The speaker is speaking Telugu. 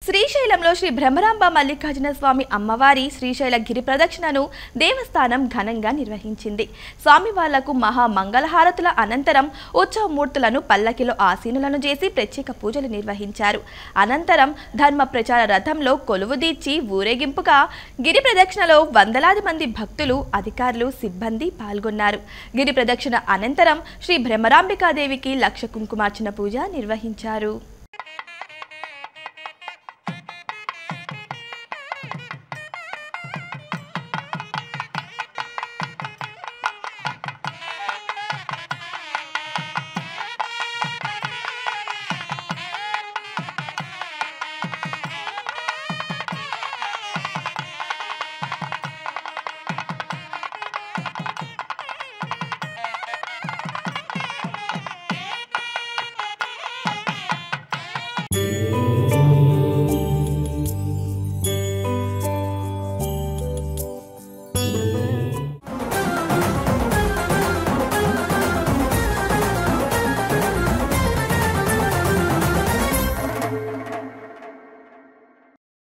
శ్రీశైలంలో శ్రీ బ్రహ్మరాంబ మల్లికార్జున స్వామి అమ్మవారి శ్రీశైల గిరి ప్రదక్షిణను దేవస్థానం ఘనంగా నిర్వహించింది. స్వామివార్లకు మహా మంగళహారతుల అనంతరం ఉత్సవమూర్తులను పల్లకిలో ఆసీనులను చేసి ప్రత్యేక పూజలు నిర్వహించారు. అనంతరం ధర్మ ప్రచార రథంలో కొలువుదీర్చి ఊరేగింపుగా గిరి ప్రదక్షిణలో వందలాది మంది భక్తులు, అధికారులు, సిబ్బంది పాల్గొన్నారు. గిరి ప్రదక్షిణ అనంతరం శ్రీ బ్రహ్మరాంబికాదేవికి లక్ష కుంకుమార్చన పూజ నిర్వహించారు.